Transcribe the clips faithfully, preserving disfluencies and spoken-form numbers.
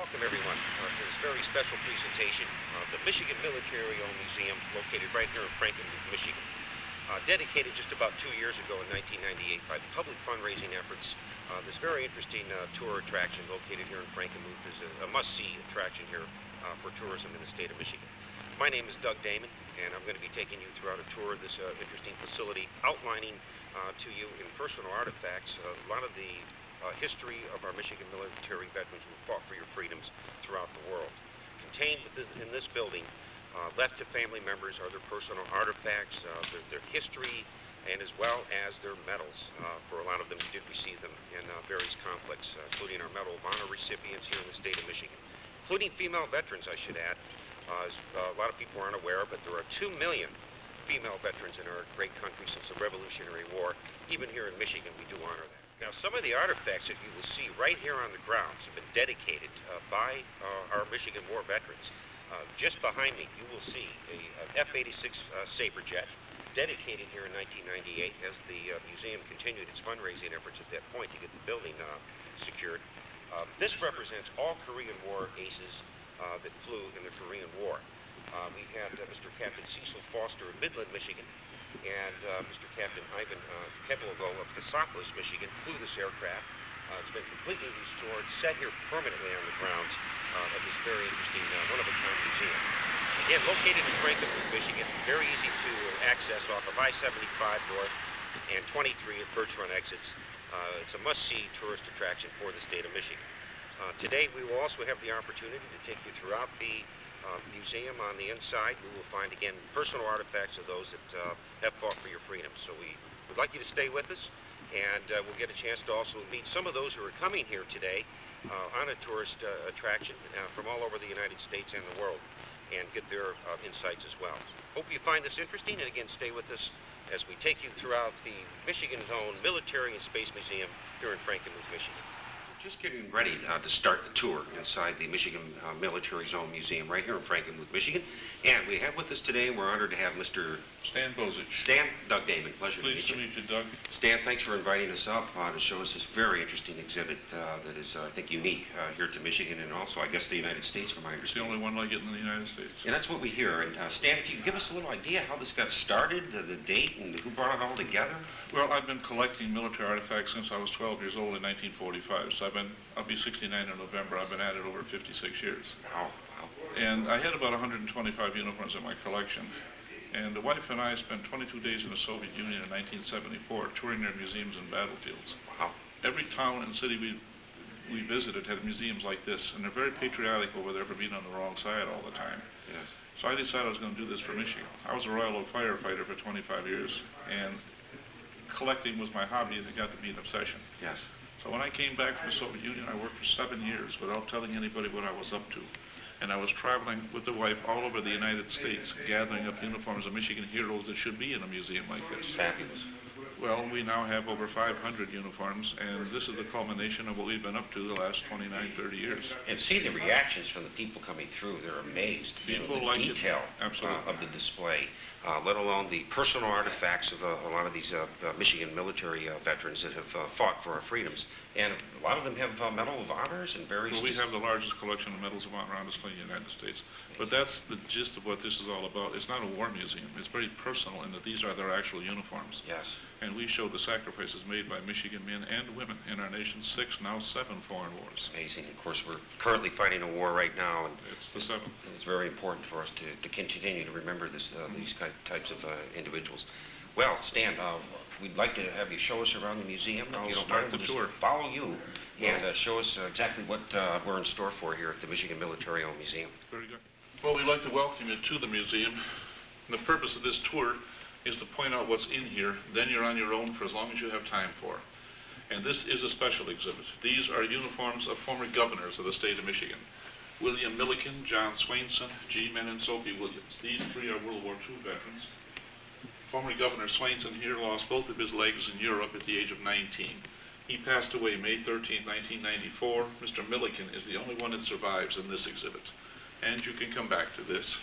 welcome everyone uh, to this very special presentation of the Michigan Military Museum located right here in Frankenmuth, Michigan. Uh, dedicated just about two years ago in nineteen ninety-eight by public fundraising efforts. Uh, this very interesting uh, tour attraction located here in Frankenmuth is a, a must-see attraction here uh, for tourism in the state of Michigan. My name is Doug Damon, and I'm going to be taking you throughout a tour of this uh, interesting facility, outlining uh, to you in personal artifacts uh, a lot of the uh, history of our Michigan military veterans who fought for your freedoms throughout the world. Contained within in this building, uh, left to family members, are their personal artifacts, uh, their, their history, and as well as their medals. Uh, for a lot of them, we did receive them in uh, various conflicts, uh, including our Medal of Honor recipients here in the state of Michigan, including female veterans, I should add. Uh, as, uh, a lot of people aren't aware, but there are two million female veterans in our great country since the Revolutionary War. Even here in Michigan, we do honor that. Now, some of the artifacts that you will see right here on the grounds have been dedicated uh, by uh, our Michigan War veterans. Uh, just behind me, you will see a, a F eighty-six uh, Sabre jet dedicated here in nineteen ninety-eight as the uh, museum continued its fundraising efforts at that point to get the building uh, secured. Uh, this represents all Korean War aces Uh, that flew in the Korean War. Uh, we had uh, Mister Captain Cecil Foster of Midland, Michigan, and uh, Mister Captain Ivan uh, Keplogo of Cassopolis, Michigan, flew this aircraft. Uh, it's been completely restored, set here permanently on the grounds uh, of this very interesting uh, one-of-a-kind museum. Again, located in Frankenmuth, Michigan, very easy to access off of I seventy-five North and twenty-three at Birch Run exits. Uh, it's a must-see tourist attraction for the state of Michigan. Uh, today we will also have the opportunity to take you throughout the uh, museum. On the inside we will find again personal artifacts of those that uh, have fought for your freedom. So we would like you to stay with us, and uh, we'll get a chance to also meet some of those who are coming here today uh, on a tourist uh, attraction uh, from all over the United States and the world, and get their uh, insights as well. Hope you find this interesting, and again stay with us as we take you throughout the Michigan's own Military and Space Museum here in Frankenmuth, Michigan. Just getting ready uh, to start the tour inside the Michigan uh, Military Zone Museum right here in Frankenmuth, Michigan. And we have with us today, and we're honored to have Mister Stan Bozich. Stan, Doug Damon, pleasure Pleased to meet you. to meet you, Doug. Stan, thanks for inviting us up uh, to show us this very interesting exhibit uh, that is, uh, I think, unique uh, here to Michigan and also, I guess, the United States, from my It's the understanding. only one like it in the United States. And that's what we hear. And uh, Stan, if you could give us a little idea how this got started, uh, the date, and who brought it all together? Well, I've been collecting military artifacts since I was twelve years old in nineteen forty-five. So I've been, I'll be sixty-nine in November. I've been at it over fifty-six years. Wow, wow. And I had about one hundred twenty-five uniforms in my collection. And the wife and I spent twenty-two days in the Soviet Union in nineteen seventy-four, touring their museums and battlefields. Wow. Every town and city we we visited had museums like this, and they're very patriotic over there for being on the wrong side all the time. Yes. So I decided I was going to do this for Michigan. I was a Royal Oak firefighter for twenty-five years, and collecting was my hobby, and it got to be an obsession. Yes. So when I came back from the Soviet Union, I worked for seven years without telling anybody what I was up to. And I was traveling with the wife all over the United States, gathering up uniforms of Michigan heroes that should be in a museum like this. Fabulous. Well, we now have over five hundred uniforms, and this is the culmination of what we've been up to the last twenty-nine, thirty years. And see the reactions from the people coming through. They're amazed. You know, People the like it. detail Absolutely. uh, of the display, uh, let alone the personal artifacts of uh, a lot of these uh, uh, Michigan military uh, veterans that have uh, fought for our freedoms. And a lot of them have uh, Medal of Honors and various... Well, we have the largest collection of medals of honor on display in the United States. But that's the gist of what this is all about. It's not a war museum. It's very personal in that these are their actual uniforms. Yes. And we show the sacrifices made by Michigan men and women in our nation's six, now seven foreign wars. Amazing. Of course, we're currently fighting a war right now, and It's the seventh. it's very important for us to, to continue to remember this, uh, these types of uh, individuals. Well, Stan, uh, we'd like to have you show us around the museum. If I'll you don't start mind, the we'll tour. just follow you and uh, show us uh, exactly what uh, we're in store for here at the Michigan Military Museum. Very good. Well, we'd like to welcome you to the museum. And the purpose of this tour is to point out what's in here. Then you're on your own for as long as you have time for. And this is a special exhibit. These are uniforms of former governors of the state of Michigan. William Milliken, John Swainson, G. Menon Soapy Williams. These three are World War Two veterans. Former Governor Swainson here lost both of his legs in Europe at the age of nineteen. He passed away May thirteenth, nineteen ninety-four. Mister Milliken is the only one that survives in this exhibit. And you can come back to this.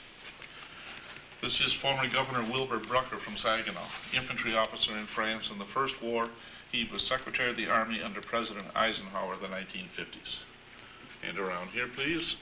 This is former Governor Wilbur Brucker from Saginaw, infantry officer in France in the First War. He was Secretary of the Army under President Eisenhower in the nineteen fifties. And around here, please.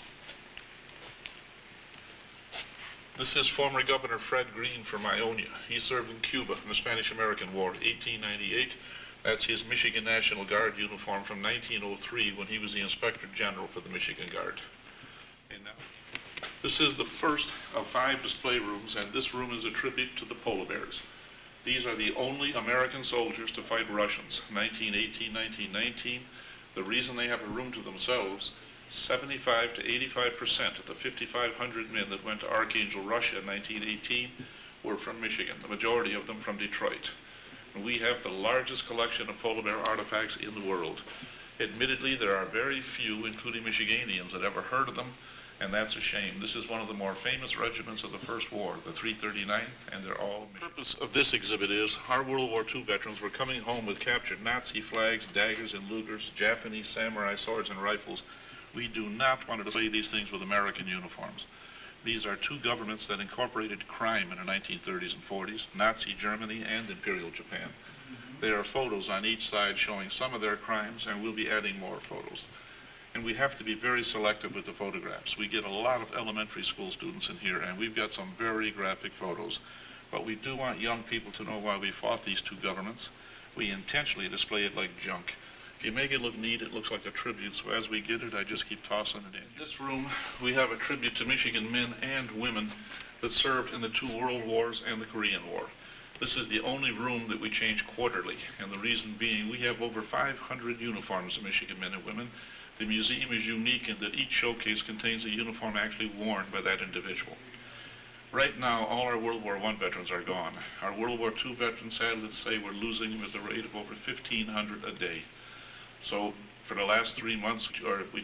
This is former Governor Fred Greene from Ionia. He served in Cuba in the Spanish-American War, eighteen ninety-eight. That's his Michigan National Guard uniform from nineteen oh three when he was the Inspector General for the Michigan Guard. And now, this is the first of five display rooms, and this room is a tribute to the polar bears. These are the only American soldiers to fight Russians, nineteen eighteen, nineteen nineteen. The reason they have a room to themselves, seventy-five to eighty-five percent of the fifty-five hundred men that went to Archangel, Russia in nineteen eighteen were from Michigan, the majority of them from Detroit. And we have the largest collection of polar bear artifacts in the world. Admittedly, there are very few, including Michiganians, that ever heard of them, and that's a shame. This is one of the more famous regiments of the First War, the three thirty-ninth, and they're all Michigan. The purpose of this exhibit is our World War Two veterans were coming home with captured Nazi flags, daggers, and Lugers, Japanese samurai swords and rifles. We do not want to display these things with American uniforms. These are two governments that incorporated crime in the nineteen thirties and forties, Nazi Germany and Imperial Japan. There are photos on each side showing some of their crimes, and we'll be adding more photos. And we have to be very selective with the photographs. We get a lot of elementary school students in here, and we've got some very graphic photos. But we do want young people to know why we fought these two governments. We intentionally display it like junk. If you make it look neat, it looks like a tribute, so as we get it, I just keep tossing it in. In this room, we have a tribute to Michigan men and women that served in the two World Wars and the Korean War. This is the only room that we change quarterly, and the reason being we have over five hundred uniforms of Michigan men and women. The museum is unique in that each showcase contains a uniform actually worn by that individual. Right now, all our World War One veterans are gone. Our World War Two veterans, sadly to say, we're losing them at the rate of over fifteen hundred a day. So for the last three months, or we,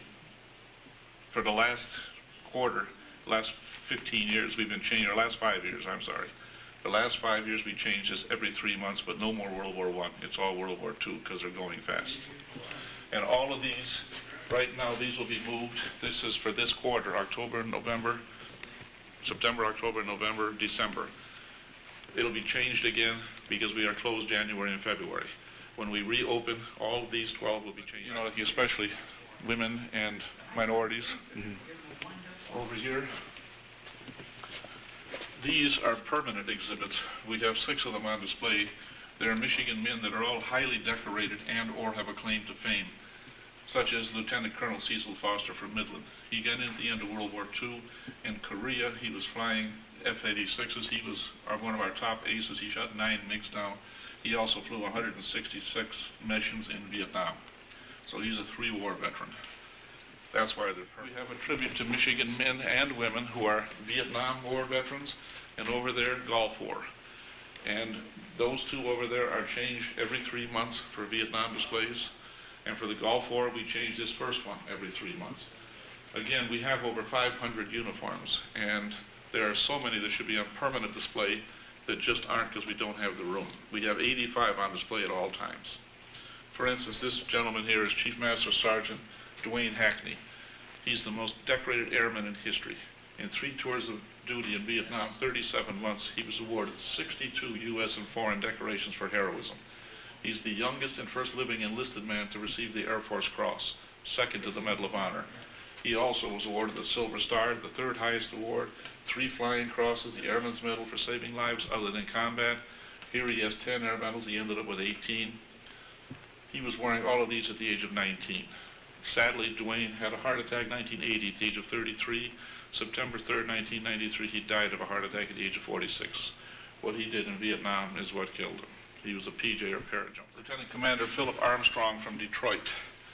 for the last quarter, last fifteen years, we've been changing, or last five years, I'm sorry. The last five years we changed this every three months, but no more World War One. It's all World War Two because they're going fast. And all of these, right now, these will be moved. This is for this quarter, October, November, September, October, November, December. It'll be changed again because we are closed January and February. When we reopen, all of these twelve will be changed. You know, especially women and minorities. Mm-hmm. Over here. These are permanent exhibits. We have six of them on display. They're Michigan men that are all highly decorated and or have a claim to fame, such as Lieutenant Colonel Cecil Foster from Midland. He got in at the end of World War Two. In Korea, he was flying F eighty-sixes. He was our, one of our top aces. He shot nine MiGs down. He also flew one hundred sixty-six missions in Vietnam. So he's a three-war veteran. That's why they're perfect. We have a tribute to Michigan men and women who are Vietnam War veterans, and over there, Gulf War. And those two over there are changed every three months for Vietnam displays. And for the Gulf War, we change this first one every three months. Again, we have over five hundred uniforms, and there are so many that should be on permanent display that just aren't because we don't have the room. We have eighty-five on display at all times. For instance, this gentleman here is Chief Master Sergeant Dwayne Hackney. He's the most decorated airman in history. In three tours of duty in Vietnam, thirty-seven months, he was awarded sixty-two U S and foreign decorations for heroism. He's the youngest and first living enlisted man to receive the Air Force Cross, second to the Medal of Honor. He also was awarded the Silver Star, the third highest award, three flying crosses, the Airman's Medal for saving lives other than combat. Here he has ten air medals. He ended up with eighteen. He was wearing all of these at the age of nineteen. Sadly, Dwayne had a heart attack in nineteen eighty at the age of thirty-three. September third, nineteen ninety-three, he died of a heart attack at the age of forty-six. What he did in Vietnam is what killed him. He was a P J or parajumper. Lieutenant Commander Philip Armstrong from Detroit.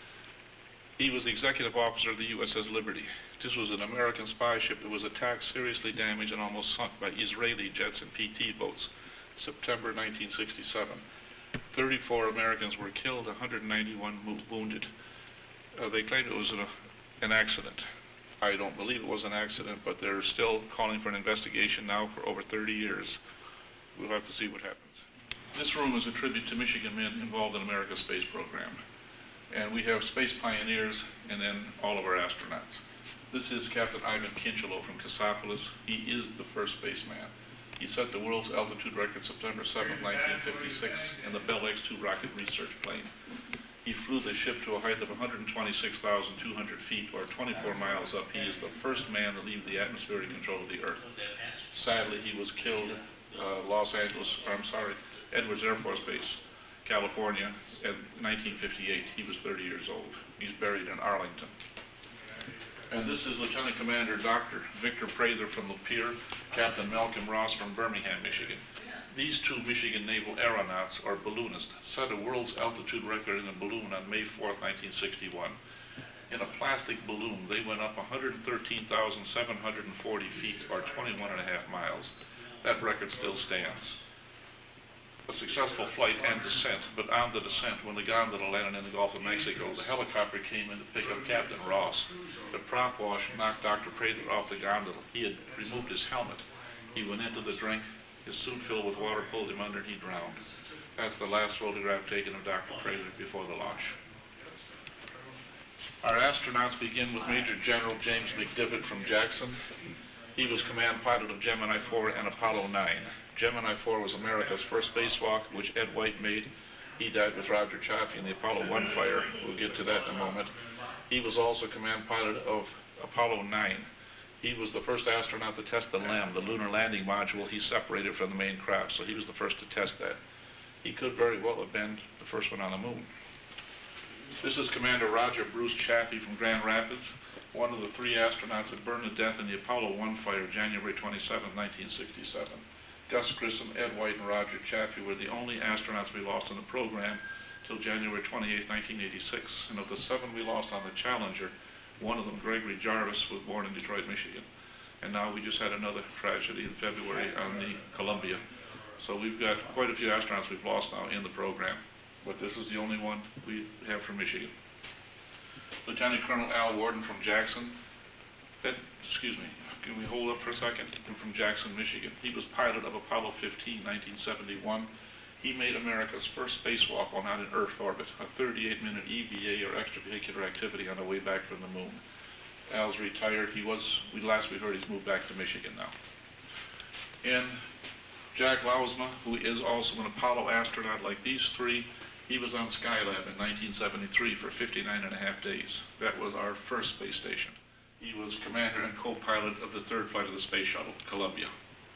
He was the executive officer of the U S S Liberty. This was an American spy ship that was attacked, seriously damaged, and almost sunk by Israeli jets and P T boats. September nineteen sixty-seven. thirty-four Americans were killed, one hundred ninety-one wounded. Uh, they claimed it was an, an accident. I don't believe it was an accident, but they're still calling for an investigation now for over thirty years. We'll have to see what happens. This room is a tribute to Michigan men involved in America's space program. And we have space pioneers and then all of our astronauts. This is Captain Ivan Kinchelow from Cassopolis. He is the first spaceman. He set the world's altitude record September seventh, nineteen fifty-six in the Bell X two rocket research plane. He flew the ship to a height of one hundred twenty-six thousand two hundred feet, or twenty-four miles up. He is the first man to leave the atmospheric control of the Earth. Sadly, he was killed uh, Los Angeles, or I'm sorry, Edwards Air Force Base, California, in nineteen fifty-eight. He was thirty years old. He's buried in Arlington. And this is Lieutenant Commander Doctor Victor Prather from Lapeer, Captain Malcolm Ross from Birmingham, Michigan. These two Michigan naval aeronauts, or balloonists, set a world's altitude record in a balloon on May fourth, nineteen sixty-one. In a plastic balloon, they went up one hundred thirteen thousand seven hundred forty feet, or twenty-one and a half miles. That record still stands. A successful flight and descent, but on the descent, when the gondola landed in the Gulf of Mexico, the helicopter came in to pick up Captain Ross. The prop wash knocked Doctor Prather off the gondola. He had removed his helmet. He went into the drink. His suit filled with water pulled him under and he drowned. That's the last photograph taken of Doctor Prather before the launch. Our astronauts begin with Major General James McDivitt from Jackson. He was command pilot of Gemini four and Apollo nine. Gemini four was America's first spacewalk, which Ed White made. He died with Roger Chaffee in the Apollo one fire. We'll get to that in a moment. He was also command pilot of Apollo nine. He was the first astronaut to test the L E M, the lunar landing module. He separated from the main craft, so he was the first to test that. He could very well have been the first one on the moon. This is Commander Roger Bruce Chaffee from Grand Rapids, one of the three astronauts that burned to death in the Apollo one fire, January twenty-seventh, nineteen sixty-seven. Gus Grissom, Ed White, and Roger Chaffee were the only astronauts we lost on the program till January twenty-eighth, nineteen eighty-six. And of the seven we lost on the Challenger, one of them, Gregory Jarvis, was born in Detroit, Michigan. And now we just had another tragedy in February on the Columbia. So we've got quite a few astronauts we've lost now in the program. But this is the only one we have from Michigan. Lieutenant Colonel Al Warden from Jackson. That, excuse me, can we hold up for a second? From Jackson, Michigan. He was pilot of Apollo fifteen, nineteen seventy-one. He made America's first spacewalk while not in Earth orbit, a thirty-eight minute E V A, or extravehicular activity, on the way back from the moon. Al's retired. He was, we last we heard, he's moved back to Michigan now. And Jack Lausma, who is also an Apollo astronaut like these three, he was on Skylab in nineteen seventy-three for fifty-nine and a half days. That was our first space station. He was commander and co-pilot of the third flight of the space shuttle, Columbia.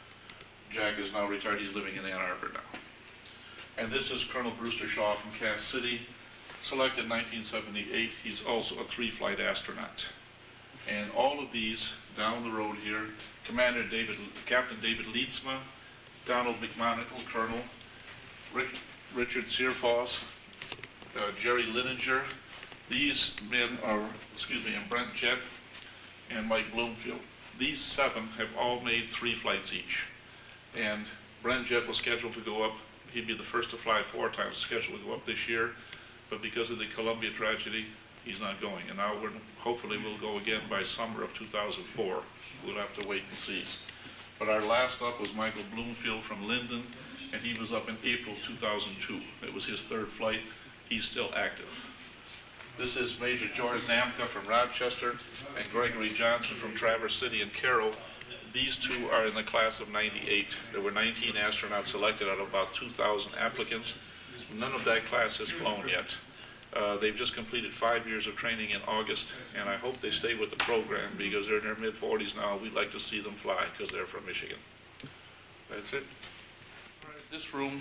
Jack is now retired. He's living in Ann Arbor now. And this is Colonel Brewster Shaw from Cass City, selected in nineteen seventy-eight. He's also a three-flight astronaut. And all of these, down the road here, Commander David, Captain David Leedsma, Donald McMonagle, Colonel, Rick, Richard Searfoss, uh, Jerry Lininger. These men are, excuse me, and Brent Jett and Mike Bloomfield. These seven have all made three flights each. And Brent Jett was scheduled to go up. He'd be the first to fly four times, scheduled to go up this year, but because of the Columbia tragedy, he's not going. And now we're, hopefully we'll go again by summer of two thousand four. We'll have to wait and see. But our last up was Michael Bloomfield from Linden, and he was up in April two thousand two. It was his third flight. He's still active. This is Major George Zamka from Rochester and Gregory Johnson from Traverse City and Carroll. These two are in the class of ninety-eight. There were nineteen astronauts selected out of about two thousand applicants. None of that class has flown yet. Uh, they've just completed five years of training in August, and I hope they stay with the program because they're in their mid forties now. We'd like to see them fly because they're from Michigan. That's it. All right, this room,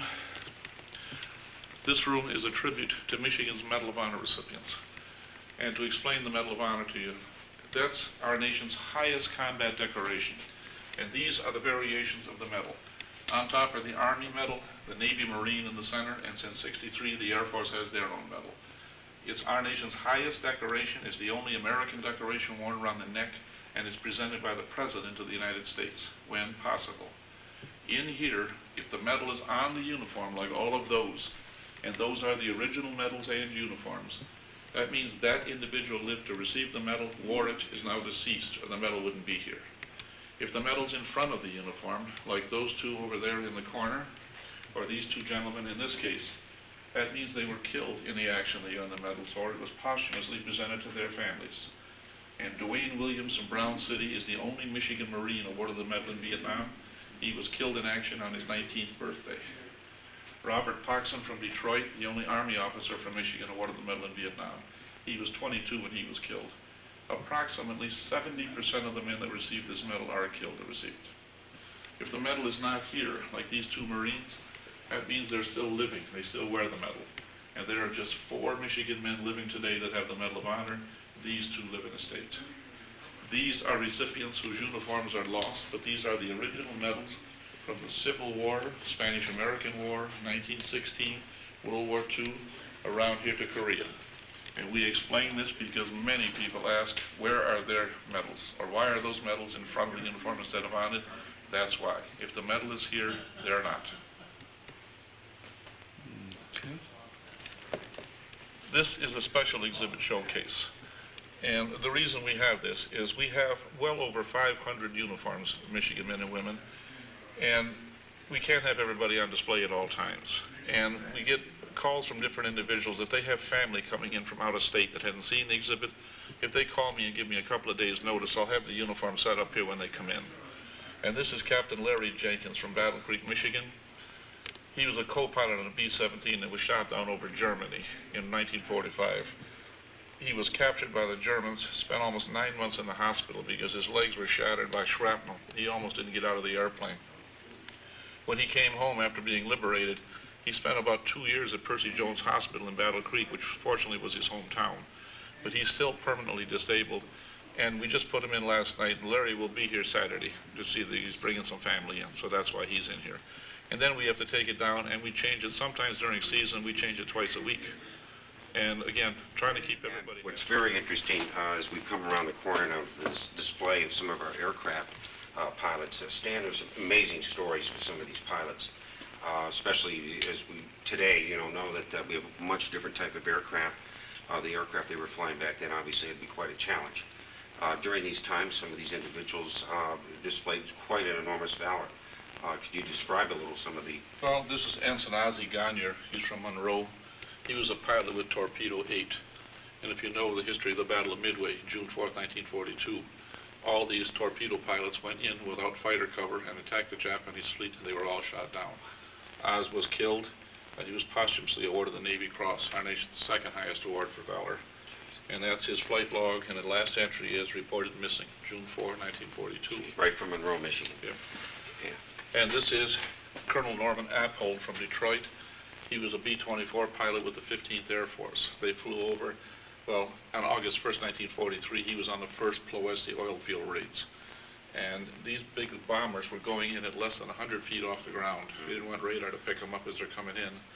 this room is a tribute to Michigan's Medal of Honor recipients. And to explain the Medal of Honor to you, that's our nation's highest combat decoration. And these are the variations of the medal. On top are the Army medal, the Navy Marine in the center, and since sixty-three, the Air Force has their own medal. It's our nation's highest decoration. It's the only American decoration worn around the neck, and it's presented by the President of the United States, when possible. In here, if the medal is on the uniform, like all of those, and those are the original medals and uniforms, that means that individual lived to receive the medal, wore it, is now deceased, or the medal wouldn't be here. If the medal's in front of the uniform, like those two over there in the corner, or these two gentlemen in this case, that means they were killed in the action they earned the medals for. It was posthumously presented to their families. And Dwayne Williams from Brown City is the only Michigan Marine awarded the medal in Vietnam. He was killed in action on his nineteenth birthday. Robert Parkson from Detroit, the only Army officer from Michigan awarded the medal in Vietnam. He was twenty-two when he was killed. Approximately seventy percent of the men that received this medal are killed or received. If the medal is not here, like these two Marines, that means they're still living. They still wear the medal. And there are just four Michigan men living today that have the Medal of Honor. These two live in a state. These are recipients whose uniforms are lost, but these are the original medals from the Civil War, Spanish-American War, nineteen sixteen, World War Two, around here to Korea. And we explain this because many people ask, where are their medals? Or why are those medals in front of the uniform instead of on it? That's why. If the medal is here, they're not. Okay. This is a special exhibit showcase. And the reason we have this is we have well over five hundred uniforms, Michigan men and women, and we can't have everybody on display at all times. And we get calls from different individuals that they have family coming in from out of state that hadn't seen the exhibit. If they call me and give me a couple of days notice, I'll have the uniform set up here when they come in. And this is Captain Larry Jenkins from Battle Creek, Michigan. He was a co-pilot on a B seventeen that was shot down over Germany in nineteen forty-five. He was captured by the Germans, spent almost nine months in the hospital because his legs were shattered by shrapnel. He almost didn't get out of the airplane. When he came home after being liberated, he spent about two years at Percy Jones Hospital in Battle Creek, which fortunately was his hometown. But he's still permanently disabled, and we just put him in last night. Larry will be here Saturday to see that he's bringing some family in, so that's why he's in here. And then we have to take it down, and we change it. Sometimes during season, we change it twice a week. And again, trying to keep everybody. What's very interesting uh, as we come around the corner now, this display of some of our aircraft uh, pilots. Uh, Stan, there's some amazing stories with some of these pilots, uh, especially as we today, you know, know that uh, we have a much different type of aircraft. Uh, the aircraft they were flying back then, obviously, it'd be quite a challenge. Uh, during these times, some of these individuals uh, displayed quite an enormous valor. Uh, could you describe a little some of the... Well, this is Ensign Ozzie Gagne. He's from Monroe. He was a pilot with Torpedo eight. And if you know the history of the Battle of Midway, June fourth, nineteen forty-two, all these torpedo pilots went in without fighter cover and attacked the Japanese fleet, and they were all shot down. Oz was killed, and he was posthumously awarded the Navy Cross, our nation's second highest award for valor. And that's his flight log, and the last entry is reported missing, June fourth, nineteen forty-two. Right from Monroe, Michigan. Yeah. Yeah. And this is Colonel Norman Appold from Detroit. He was a B twenty-four pilot with the fifteenth Air Force. They flew over, well, on August first, nineteen forty-three, he was on the first Ploesti oil field raids. And these big bombers were going in at less than one hundred feet off the ground. We didn't want radar to pick them up as they're coming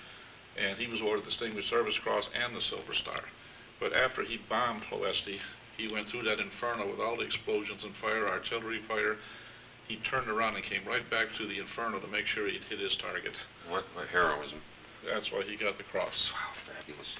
in. And he was awarded the Distinguished Service Cross and the Silver Star. But after he bombed Ploesti, he went through that inferno with all the explosions and fire, artillery fire. He turned around and came right back through the inferno to make sure he'd hit his target. What, what heroism. That's why he got the cross. Wow, fabulous.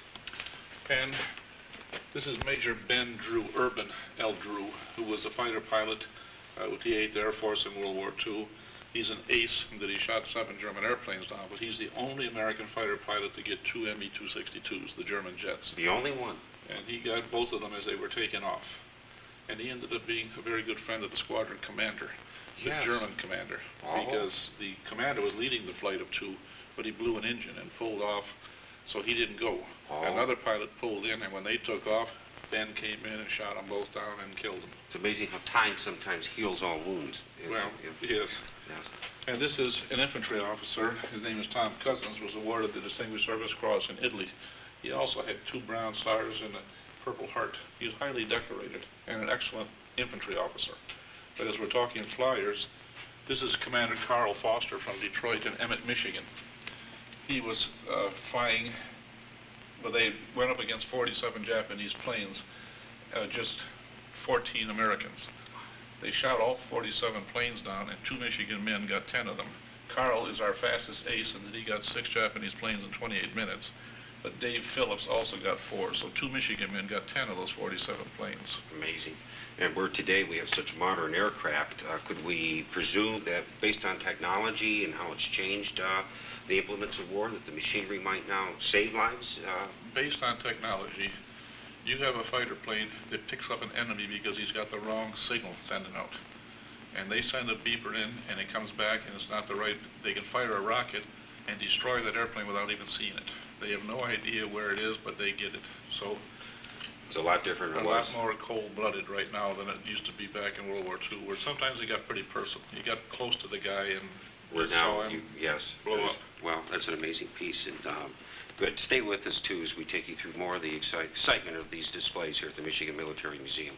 And this is Major Ben Drew, Urban L. Drew, who was a fighter pilot uh, with the eighth Air Force in World War Two. He's an ace in that he shot seven German airplanes down, but he's the only American fighter pilot to get two M E two sixty-twos, the German jets. The only one. And he got both of them as they were taken off. And he ended up being a very good friend of the squadron commander, the Yes. German commander, Oh. because the commander was leading the flight of two, but he blew an engine and pulled off, so he didn't go. Oh. Another pilot pulled in, and when they took off, Ben came in and shot them both down and killed them. It's amazing how time sometimes heals all wounds. You Well, know, if- yes. yes. And this is an infantry officer. His name is Tom Cousins, was awarded the Distinguished Service Cross in Italy. He also had two Brown Stars and a Purple Heart. He was highly decorated and an excellent infantry officer. But as we're talking flyers, this is Commander Carl Foster from Detroit and Emmett, Michigan. He was uh, flying, but they went up against forty-seven Japanese planes, uh, just fourteen Americans. They shot all forty-seven planes down, and two Michigan men got ten of them. Carl is our fastest ace in that he got six Japanese planes in twenty-eight minutes. But Dave Phillips also got four, so two Michigan men got ten of those forty-seven planes. Amazing. And where today we have such modern aircraft, uh, could we presume that based on technology and how it's changed uh, the implements of war, that the machinery might now save lives? Uh, Based on technology, you have a fighter plane that picks up an enemy because he's got the wrong signal sending out. And they send a beeper in, and it comes back, and it's not the right, they can fire a rocket, and destroy that airplane without even seeing it. They have no idea where it is, but they get it. So it's a lot different than a it was. lot more cold-blooded right now than it used to be back in World War Two, where sometimes they got pretty personal. You got close to the guy and We're you now, saw him you, yes. blow That is- up. Well, that's an amazing piece, and um, good. Stay with us, too, as we take you through more of the excite excitement of these displays here at the Michigan Military Museum.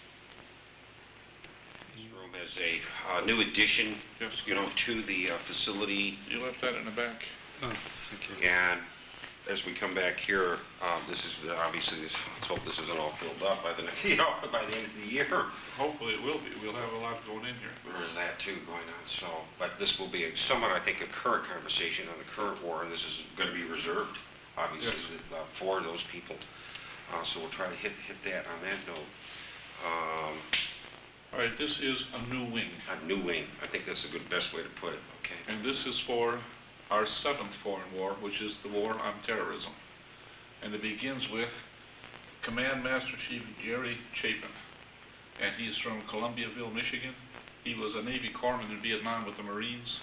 This room has a uh, new addition, Yes. you know, to the uh, facility. You left that in the back. Oh, thank you. And as we come back here, um, this is the- obviously, this, let's hope this isn't all filled up by the next, you know, by the end of the year. Hopefully it will be. We'll have a lot going in here. There is that too going on. So, but this will be a, somewhat, I think, a current conversation on the current war, and this is going to be reserved, obviously, Yes. uh, for those people. Uh, so we'll try to hit hit that on that note. Um, All right, this is a new wing, a new wing. I think that's a good best way to put it. Okay. and this is for our seventh foreign war, which is the war on terrorism. And it begins with Command Master Chief Jerry Chapin, and he's from Columbiaville, Michigan. He was a Navy corpsman in Vietnam with the Marines.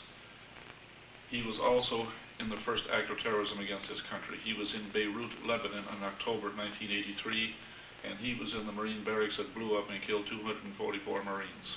He was also in the first act of terrorism against his country. He was in Beirut, Lebanon in October nineteen eighty-three, and he was in the Marine barracks that blew up and killed two hundred forty-four Marines.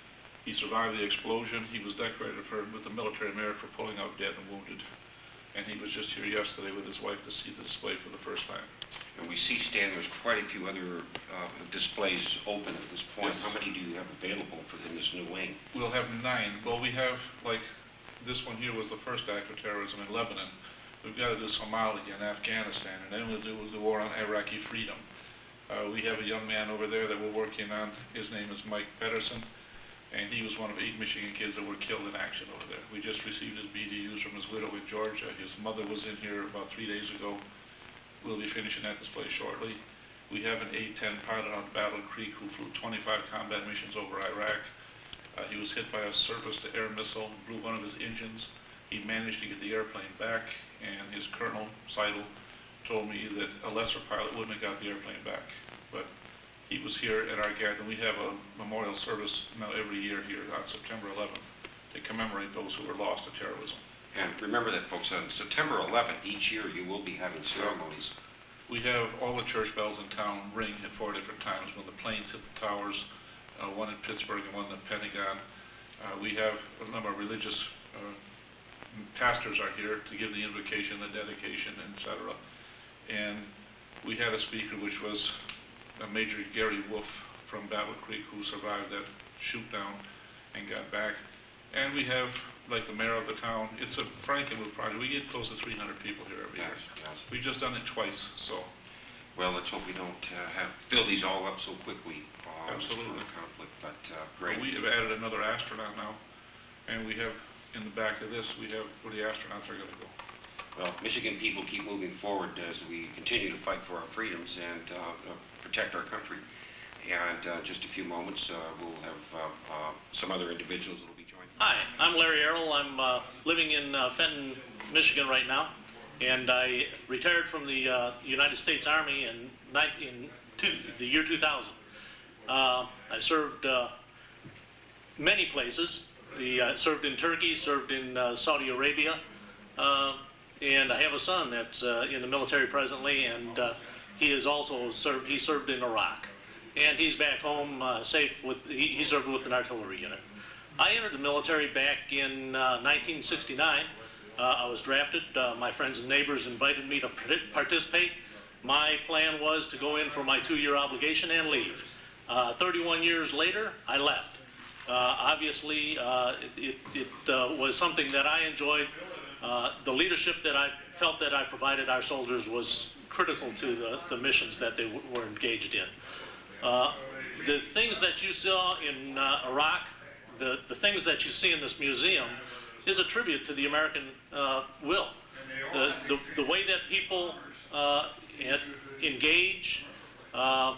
He survived the explosion. He was decorated for, with the Military Merit for pulling out dead and wounded. And he was just here yesterday with his wife to see the display for the first time. And we see, Stan, there's quite a few other uh, displays open at this point. Yes. How many do you have available for in this new wing? We'll have nine. Well, we have, like, this one here was the first act of terrorism in Lebanon. We've got to do Somalia and Afghanistan, and then we'll do the war on Iraqi freedom. Uh, we have a young man over there that we're working on. His name is Mike Pedersen, and he was one of eight Michigan kids that were killed in action over there. We just received his B D Us from his widow in Georgia. His mother was in here about three days ago. We'll be finishing that display shortly. We have an A ten pilot on Battle Creek who flew twenty-five combat missions over Iraq. Uh, he was hit by a surface-to-air missile, blew one of his engines. He managed to get the airplane back, and his colonel, Seidel, told me that a lesser pilot wouldn't have got the airplane back. But he was here at our gathering. We have a memorial service now every year here on September eleventh to commemorate those who were lost to terrorism. And remember that, folks, on September eleventh each year you will be having ceremonies. We have all the church bells in town ring at four different times when the planes hit the towers, uh, one in Pittsburgh and one in the Pentagon. Uh, we have a number of religious uh, pastors are here to give the invocation, the dedication, et cetera. And we had a speaker which was uh, Major Gary Wolf from Battle Creek, who survived that shoot down and got back. And we have, like the mayor of the town, it's a Frankenmuth project. We get close to three hundred people here every Yes, year. yes. We've just done it twice, so. Well, let's hope we don't uh, have fill these all up so quickly. Uh, Absolutely. this conflict, but uh, great. We have added another astronaut now, and we have, in the back of this, we have where the astronauts are going to go. Well, Michigan people keep moving forward as we continue to fight for our freedoms and uh, uh, protect our country. And uh, just a few moments, uh, we'll have uh, uh, some other individuals that will be joining. Hi, I'm Larry Errol. I'm uh, living in uh, Fenton, Michigan right now, and I retired from the uh, United States Army in, in two, the year two thousand. Uh, I served uh, many places. The, uh, served in Turkey, served in uh, Saudi Arabia, uh, and I have a son that's uh, in the military presently, and uh, he has also served, he served in Iraq. And he's back home uh, safe with, he, he served with an artillery unit. I entered the military back in uh, nineteen sixty-nine. Uh, I was drafted. Uh, my friends and neighbors invited me to participate. My plan was to go in for my two-year obligation and leave. Uh, thirty-one years later, I left. Uh, obviously, uh, it, it, it uh, was something that I enjoyed. Uh, the leadership that I felt that I provided our soldiers was critical to the, the missions that they w were engaged in. Uh, the things that you saw in uh, Iraq, the, the things that you see in this museum is a tribute to the American uh, will. The, the, the way that people uh, engage, uh,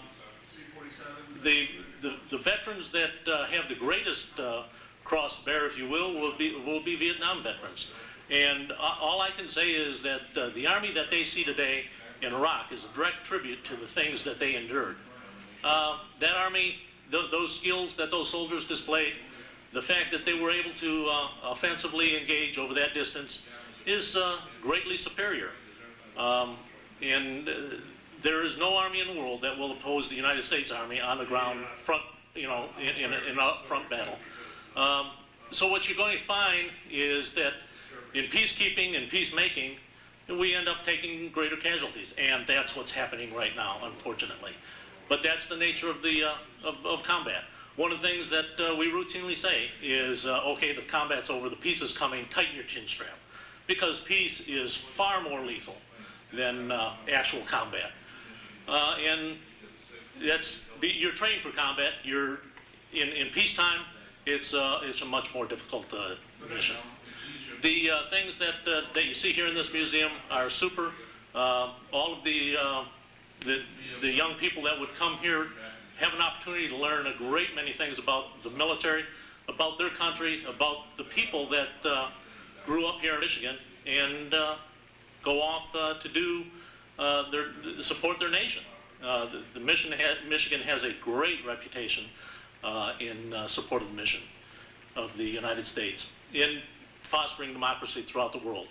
the, the, the veterans that uh, have the greatest uh, cross to bear, if you will, will be, will be Vietnam veterans. And uh, all I can say is that uh, the Army that they see today in Iraq is a direct tribute to the things that they endured. Uh, that Army, th those skills that those soldiers displayed, the fact that they were able to uh, offensively engage over that distance, is uh, greatly superior. Um, and uh, there is no army in the world that will oppose the United States Army on the ground front, you know, in, in, a, in a front battle. Um, so what you're going to find is that in peacekeeping and peacemaking, we end up taking greater casualties, and that's what's happening right now, unfortunately. But that's the nature of the uh, of, of combat. One of the things that uh, we routinely say is, uh, okay, the combat's over, the peace is coming, tighten your chin strap, because peace is far more lethal than uh, actual combat. Uh, and that's you're trained for combat. You're in in peacetime. It's uh, it's a much more difficult uh, mission. The uh, things that uh, that you see here in this museum are super. Uh, all of the, uh, the the young people that would come here have an opportunity to learn a great many things about the military, about their country, about the people that uh, grew up here in Michigan, and uh, go off uh, to do uh, their support their nation. Uh, the, the mission ha Michigan has a great reputation uh, in uh, support of the mission of the United States in fostering democracy throughout the world.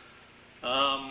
Um,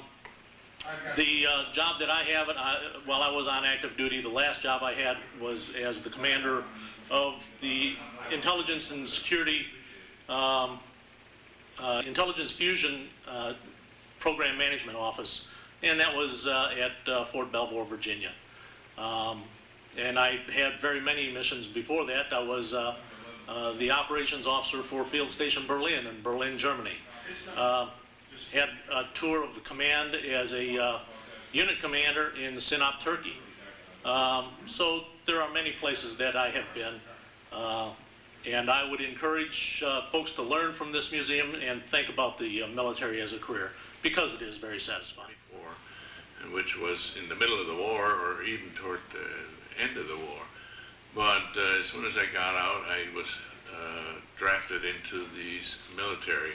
the uh, job that I have, uh, while I was on active duty, the last job I had was as the commander of the Intelligence and Security um, uh, Intelligence Fusion uh, Program Management Office, and that was uh, at uh, Fort Belvoir, Virginia. Um, and I had very many missions before that. I was uh, uh, the operations officer for Field Station Berlin in Berlin, Germany. Uh, had a tour of the command as a uh, unit commander in Sinop, Turkey. Um, so there are many places that I have been. Uh, and I would encourage uh, folks to learn from this museum and think about the uh, military as a career, because it is very satisfying. War, which was in the middle of the war or even toward the end of the war. But uh, as soon as I got out, I was uh, drafted into the military.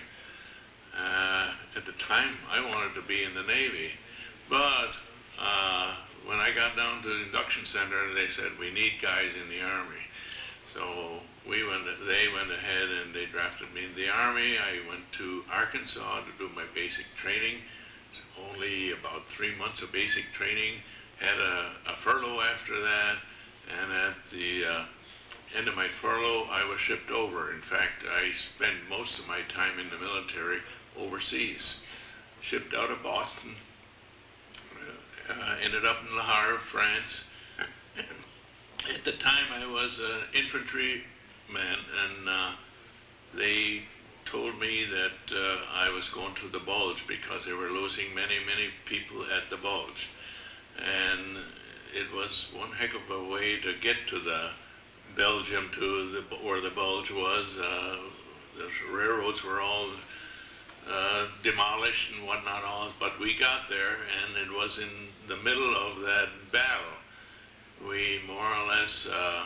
Uh, at the time, I wanted to be in the Navy, but uh, when I got down to the induction center, they said, we need guys in the Army. So we went, they went ahead and they drafted me in the Army. I went to Arkansas to do my basic training. Only about three months of basic training. Had a, a furlough after that, and at the uh, end of my furlough, I was shipped over. In fact, I spent most of my time in the military overseas. Shipped out of Boston, uh, ended up in Le Havre, France. At the time, I was an infantryman, and uh, they told me that uh, I was going to the Bulge because they were losing many, many people at the Bulge. And it was one heck of a way to get to the Belgium, to the, where the Bulge was. Uh, the railroads were all uh, demolished and whatnot, all, but we got there, and it was in the middle of that battle. We more or less uh,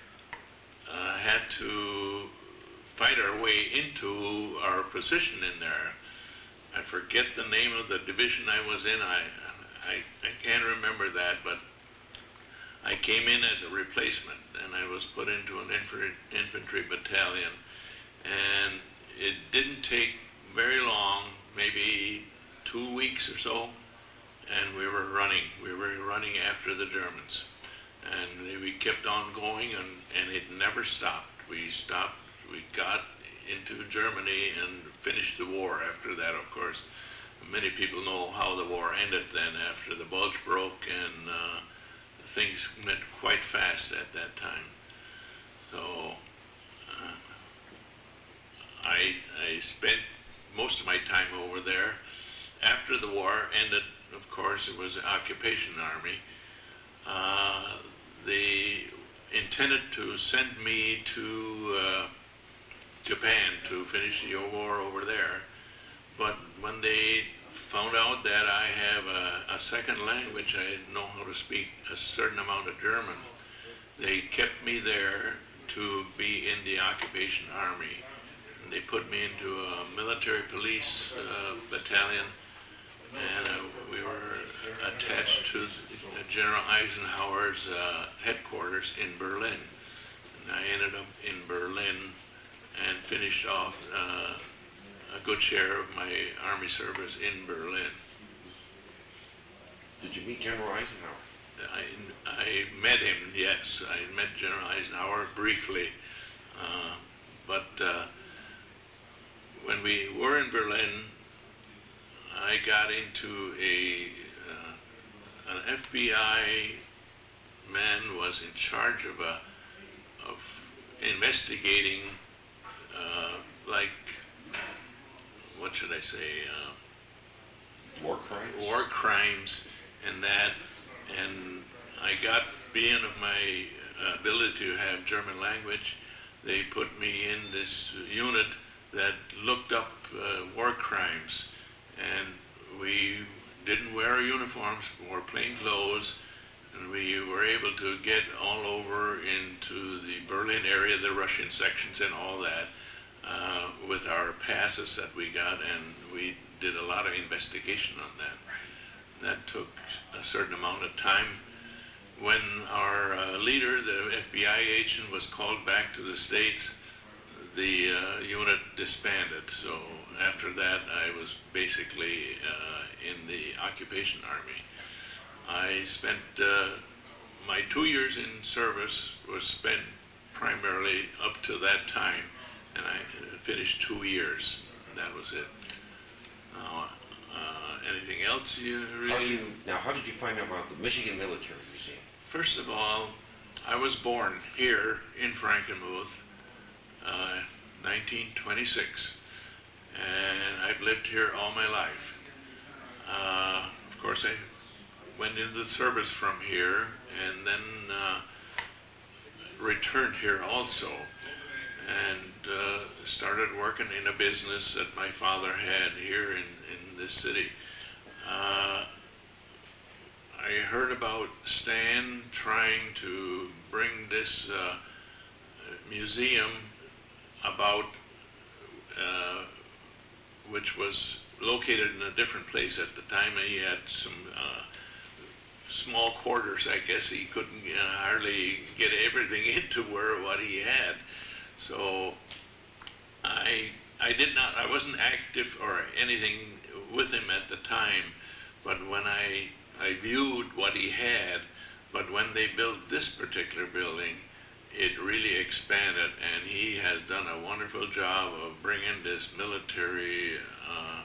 uh, had to fight our way into our position in there. I forget the name of the division I was in. I, I, I can't remember that, but I came in as a replacement, and I was put into an infantry, infantry battalion. And it didn't take very long, maybe two weeks or so, and we were running. We were running after the Germans. And we kept on going, and, and it never stopped. We stopped. We got into Germany and finished the war after that, of course. Many people know how the war ended then after the Bulge broke, and uh, things went quite fast at that time. So uh, I, I spent most of my time over there. After the war ended, of course, it was the occupation army. Uh, they intended to send me to uh, Japan to finish the war over there. But when they found out that I have a, a second language, I know how to speak a certain amount of German, they kept me there to be in the occupation army. And they put me into a military police uh, battalion, and uh, we were attached to General Eisenhower's uh, headquarters in Berlin. And I ended up in Berlin and finished off uh, a good share of my Army service in Berlin. Did you meet General Eisenhower? I, I met him, yes. I met General Eisenhower briefly. Uh, but uh, when we were in Berlin, I got into a, uh, an F B I man was in charge of a, of investigating, uh, like, what should I say? Uh, War crimes? War crimes and that, and I got, being of my ability to have German language, they put me in this unit that looked up uh, war crimes, and we didn't wear uniforms, wore plain clothes, and we were able to get all over into the Berlin area, the Russian sections and all that, uh, with our passes that we got, and we did a lot of investigation on that. That took a certain amount of time. When our uh, leader, the F B I agent, was called back to the States, the uh, unit disbanded. So after that, I was basically uh, in the occupation army. I spent, uh, my two years in service was spent primarily up to that time, and I finished two years. That was it. Now, uh, anything else you really? How do you, now, how did you find out about the Michigan Military Museum? First of all, I was born here in Frankenmuth, uh, nineteen twenty-six, and I've lived here all my life. Uh, of course, I went into the service from here, and then uh, returned here also, and uh, started working in a business that my father had here in, in this city. Uh, I heard about Stan trying to bring this uh, museum about, uh, which was located in a different place at the time. He had some uh, small quarters, I guess. He couldn't uh, hardly get everything into where what he had. So I I did not, I wasn't active or anything with him at the time, but when I, I viewed what he had, but when they built this particular building, it really expanded, and he has done a wonderful job of bringing this military, uh,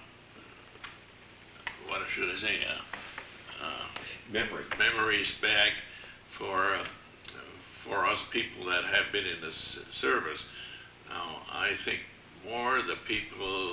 what should I say, uh, uh, Memory. memories back for, uh, for us people that have been in this service. Now, I think more the people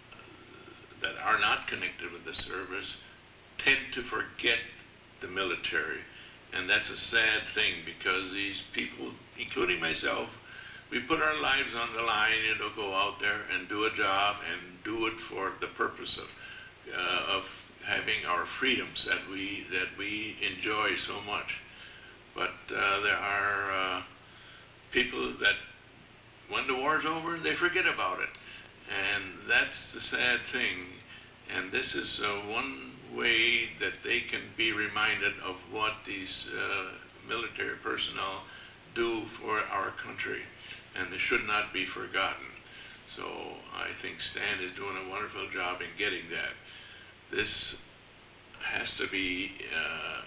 that are not connected with the service tend to forget the military. And that's a sad thing, because these people, including myself, we put our lives on the line, you know, go out there and do a job and do it for the purpose of, uh, of having our freedoms that we, that we enjoy so much. But uh, there are uh, people that, when the war's over, they forget about it. And that's the sad thing. And this is uh, one way that they can be reminded of what these uh, military personnel do for our country. And they should not be forgotten. So I think Stan is doing a wonderful job in getting that. This has to be uh,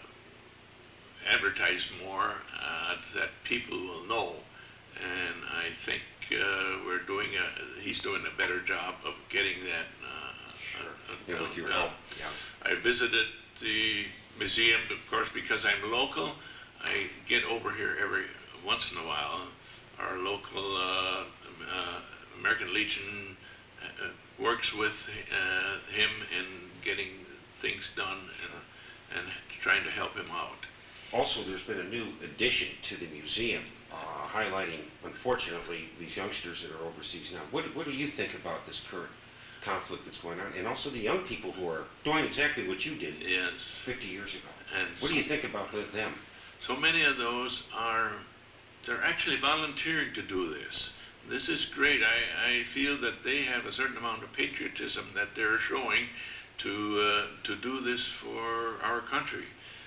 advertised more, uh, that people will know. And I think uh, we're doing a, he's doing a better job of getting that uh, Sure. uh, Yeah, with your done. help. Yeah. I visited the museum, of course, because I'm local. I get over here every once in a while. Our local uh, uh, American Legion uh, works with uh, him in getting things done and, and trying to help him out. Also, there's been a new addition to the museum, uh, highlighting, unfortunately, these youngsters that are overseas now. What, what do you think about this current conflict that's going on, and also the young people who are doing exactly what you did Yes. fifty years ago? And What do so, you think about the, them? so many of those are, they're actually volunteering to do this. This is great. I, I feel that they have a certain amount of patriotism that they're showing to, uh, to do this for our country.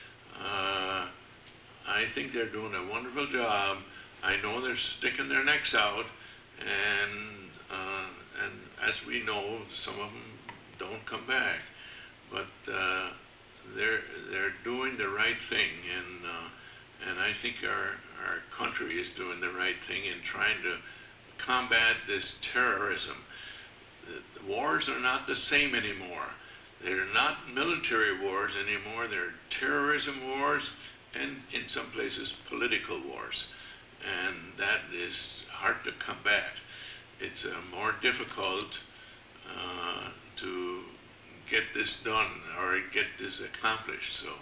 Uh, I think they're doing a wonderful job. I know they're sticking their necks out, and uh, and as we know, some of them don't come back, but uh, they're they're doing the right thing, and uh, and I think our our country is doing the right thing in trying to combat this terrorism. The, the wars are not the same anymore. They're not military wars anymore. They're terrorism wars, and in some places political wars, and that is hard to combat. It's uh, more difficult uh, to get this done or get this accomplished. So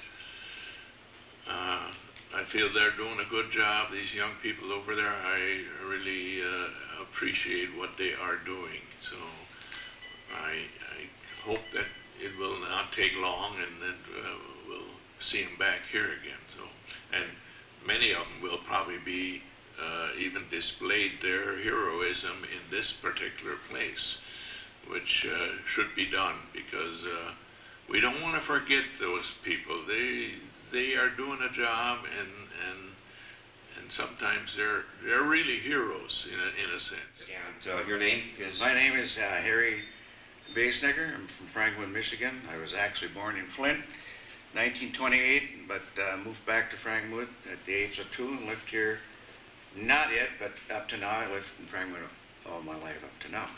uh, I feel they're doing a good job. These young people over there, I really uh, appreciate what they are doing. So I, I hope that it will not take long, and that uh, we'll see them back here again. So, and many of them will probably be uh, even displayed their heroism in this particular place, which uh, should be done, because uh, we don't want to forget those people. They they are doing a job, and and and sometimes they're they're really heroes in a in a sense. And uh, your name is? My name is uh, Harry Basnecker. I'm from Frankenmuth, Michigan. I was actually born in Flint, nineteen twenty-eight, but uh, moved back to Frankenmuth at the age of two and lived here. Not yet, but up to now. I lived in Frankenmuth all my life up to now.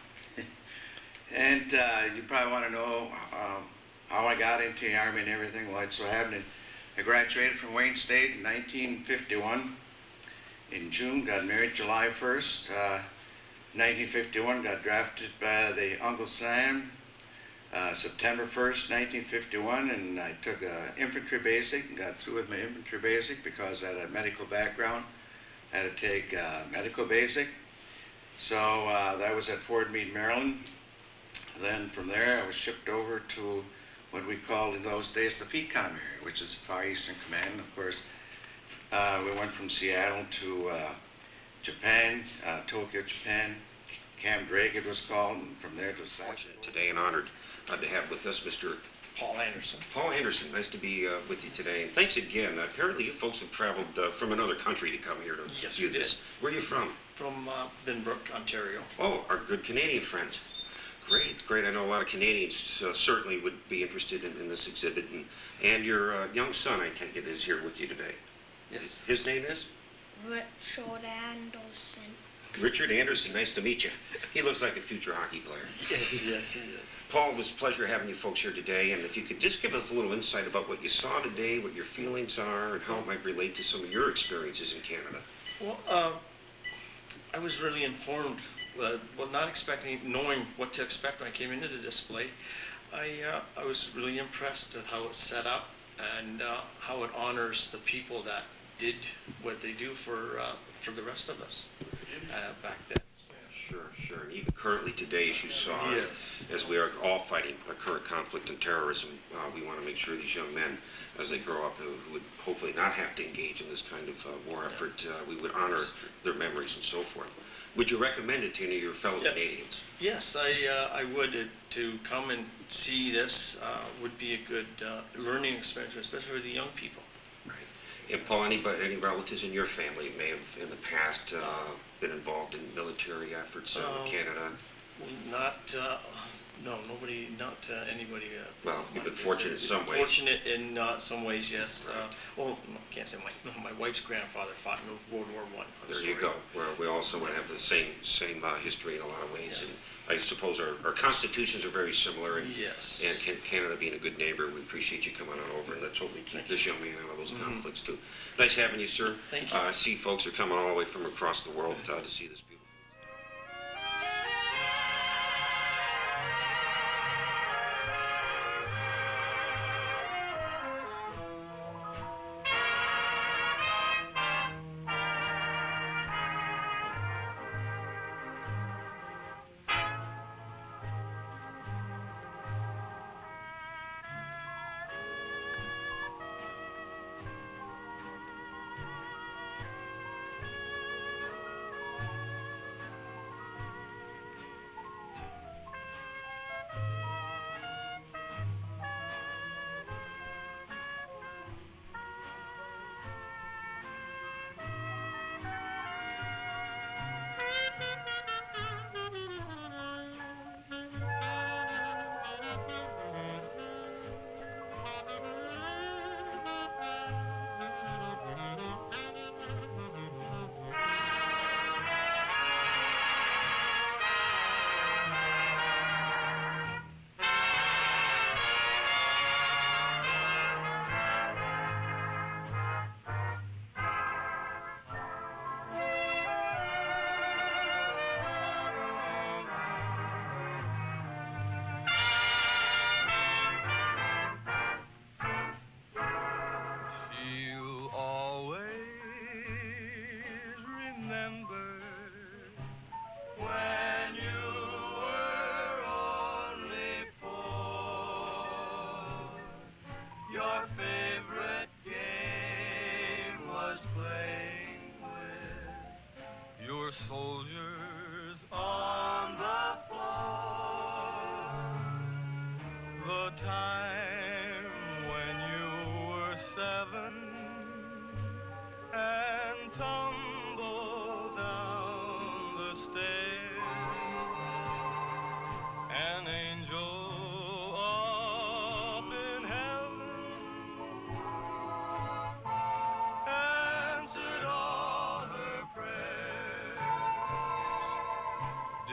And uh, you probably want to know um, how I got into the Army and everything. Well, it so happened I graduated from Wayne State in nineteen fifty-one. In June, got married July first. Uh, nineteen fifty-one, got drafted by the Uncle Sam. Uh, September first, nineteen fifty-one, and I took a infantry basic and got through with my infantry basic because I had a medical background. I had to take uh, medical basic. So uh, that was at Fort Meade, Maryland. Then from there I was shipped over to what we called in those days the F E C O M area, which is Far Eastern Command. Of course, uh, we went from Seattle to uh, Japan, uh, Tokyo, Japan. Camp Drake it was called, and from there to South. Fortunate today and honored uh, to have with us Mister Paul Anderson. Paul Anderson. Nice to be uh, with you today. And thanks again. Uh, apparently you folks have traveled uh, from another country to come here to Yes, view we this. did. Where are you from? From uh, Binbrook, Ontario. Oh, our good Canadian friends. Great, great. I know a lot of Canadians uh, certainly would be interested in, in this exhibit. And, and your uh, young son, I take it, is here with you today. Yes. His name is? Richard Anderson. Richard Anderson. Nice to meet you. He looks like a future hockey player. Yes, yes, he is. Paul, it was a pleasure having you folks here today. And if you could just give us a little insight about what you saw today, what your feelings are, and how it might relate to some of your experiences in Canada. Well, uh, I was really informed, uh, well, not expecting, knowing what to expect when I came into the display. I, uh, I was really impressed with how it's set up and uh, how it honors the people that did what they do for, uh, for the rest of us uh, back then. Sure, sure. And even currently today, as you saw, Yes. as we are all fighting a current conflict and terrorism, uh, we want to make sure these young men, as they grow up, who, who would hopefully not have to engage in this kind of uh, war effort, uh, we would honor their memories and so forth. Would you recommend it to any of your fellow Yeah. Canadians? Yes, I, uh, I would. Uh, to come and see this uh, would be a good uh, learning experience, especially for the young people. And Paul, anybody, any relatives in your family may have in the past uh, been involved in military efforts uh, Um, in Canada? Not, uh, no, nobody, not uh, anybody. Uh, Well, you've been my- fortunate in some ways. Fortunate in uh, some ways, yes. Right. Uh, well, I can't say my, no, my wife's grandfather fought in World War One. There you go. Where we also would have the same same uh, history in a lot of ways. Yes. And I suppose our, our constitutions are very similar. And, Yes. and can, Canada being a good neighbor, we appreciate you coming on over. And let's hope we keep Thank this young man out of those Mhm. conflicts too. Nice having you, sir. Thank you. Uh, I see folks are coming all the way from across the world uh, to see this beautiful.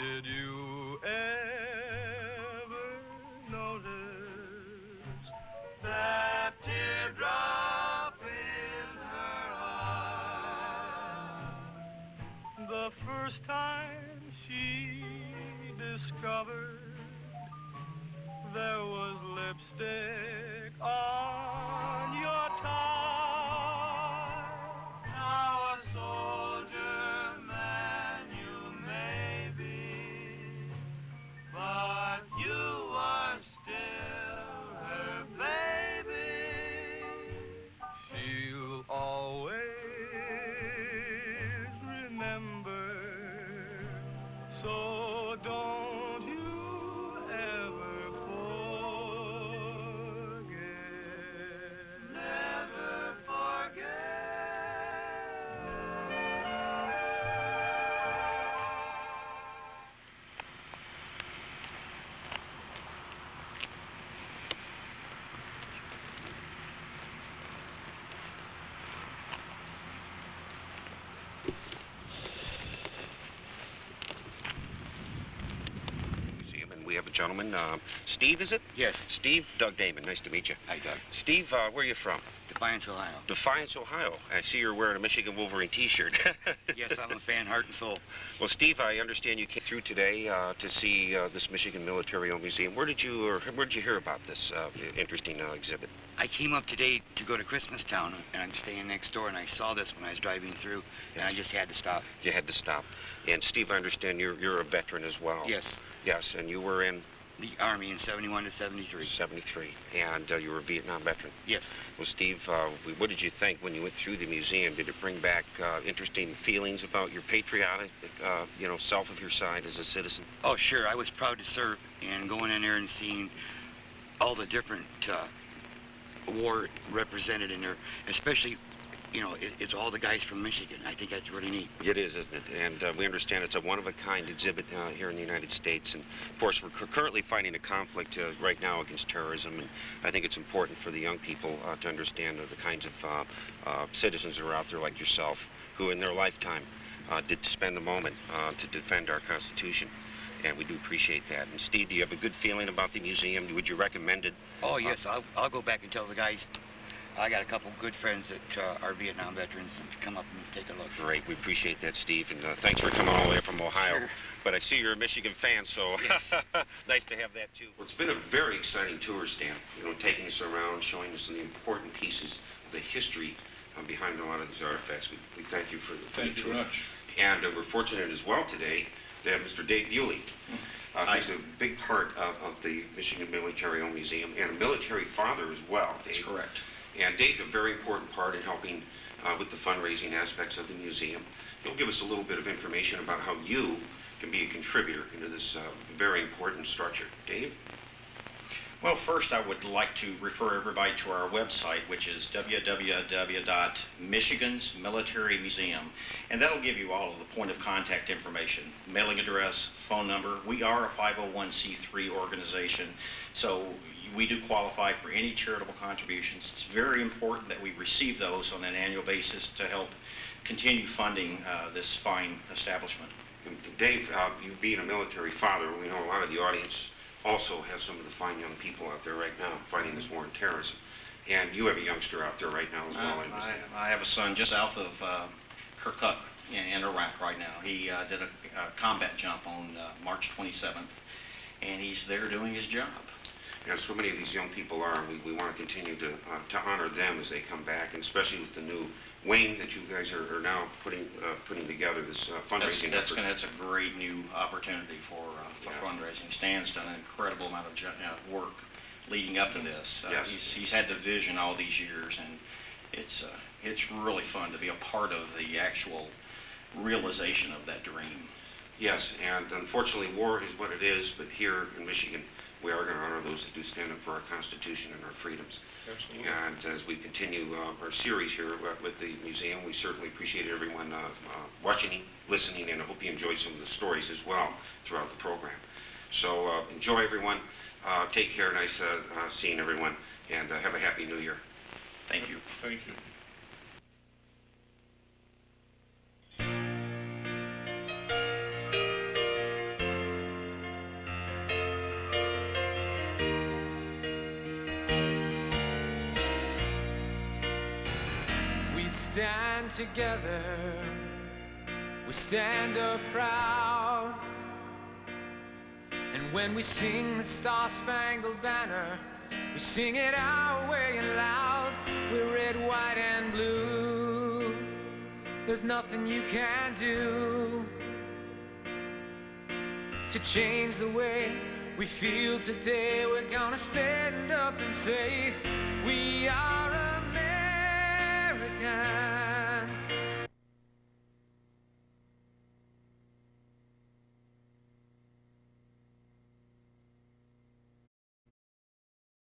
Did you ever notice that teardrop in her eye? The first time she discovered there was lipstick on your tie. Now a soldier man you may be, but you are still her baby. She'll always remember, so don't you ever forget. Never forget. Museum, and we have a gentleman, uh, Steve, is it? Yes. Steve, Doug Damon, nice to meet you. Hi, Doug. Steve, uh, where are you from? Defiance, Ohio. Defiance, Ohio. I see you're wearing a Michigan Wolverine t-shirt. Yes, I'm a fan, heart and soul. Well, Steve, I understand you came through today uh, to see uh, this Michigan Military-Owned Museum. Where did you, or where did you hear about this uh, interesting uh, exhibit? I came up today to go to Christmastown, and I'm staying next door, and I saw this when I was driving through, and I just had to stop. You had to stop. And Steve, I understand you're you're a veteran as well. Yes. Yes, and you were in The Army in seventy-one to seventy-three. seventy-three, and uh, you were a Vietnam veteran. Yes. Well, Steve, uh, what did you think when you went through the museum? Did it bring back uh, interesting feelings about your patriotic, uh, you know, self of your side as a citizen? Oh, sure. I was proud to serve, and going in there and seeing all the different uh, war represented in there, especially, you know, it, it's all the guys from Michigan. I think that's really neat. It is, isn't it? And uh, we understand it's a one-of-a-kind exhibit uh, here in the United States. And, of course, we're cu- currently fighting a conflict uh, right now against terrorism. And I think it's important for the young people uh, to understand uh, the kinds of uh, uh, citizens that are out there like yourself who, in their lifetime, uh, did spend a moment uh, to defend our Constitution. And we do appreciate that. And, Steve, do you have a good feeling about the museum? Would you recommend it? Oh, yes. I'll, I'll go back and tell the guys. I got a couple good friends that uh, are Vietnam veterans and come up and take a look. Great. We appreciate that, Steve. And uh, thanks for coming all the way from Ohio. Sure. But I see you're a Michigan fan, so Yes. nice to have that, too. Well, it's been a very exciting tour, Stan. You know, taking us around, showing us the important pieces of the history uh, behind a lot of these artifacts. We, we thank you for the for Thank the you tour. very much. And uh, we're fortunate as well today to have Mister Dave Bewley. Uh, he's a big part of, of the Michigan Military-Owned Museum and a military father as well, Dave. That's correct. And Dave's a very important part in helping uh, with the fundraising aspects of the museum. He'll give us a little bit of information about how you can be a contributor into this uh, very important structure. Dave? Well, first I would like to refer everybody to our website, which is w w w dot michigans military museum, and that'll give you all of the point of contact information, mailing address, phone number. We are a five oh one c three organization, so we do qualify for any charitable contributions. It's very important that we receive those on an annual basis to help continue funding uh, this fine establishment. And Dave, uh, you being a military father, we know a lot of the audience also has some of the fine young people out there right now fighting this war on terrorism. And you have a youngster out there right now as well. I, I, I have a son just south of uh, Kirkuk in, in Iraq right now. He uh, did a, a combat jump on uh, March twenty-seventh, and he's there doing his job. Yeah, so many of these young people are, and we, we want to continue to, uh, to honor them as they come back, and especially with the new wing that you guys are, are now putting uh, putting together, this uh, fundraising That's, that's, effort. gonna, that's a great new opportunity for, uh, for Yeah. fundraising. Stan's done an incredible amount of ju- uh, work leading up to this. Uh, Yes. he's, he's had the vision all these years, and it's, uh, it's really fun to be a part of the actual realization of that dream. Yes, and unfortunately war is what it is, but here in Michigan, we are going to honor those that do stand up for our Constitution and our freedoms. Absolutely. And as we continue uh, our series here uh, with the museum, we certainly appreciate everyone uh, uh, watching, listening, and I hope you enjoyed some of the stories as well throughout the program. So uh, enjoy, everyone. Uh, take care. Nice uh, uh, seeing everyone, and uh, have a happy New Year. Thank you. Thank you. stand together, we stand up proud. And when we sing the Star-Spangled Banner, we sing it our way and loud. We're red, white, and blue. There's nothing you can do to change the way we feel today. We're gonna stand up and say, we are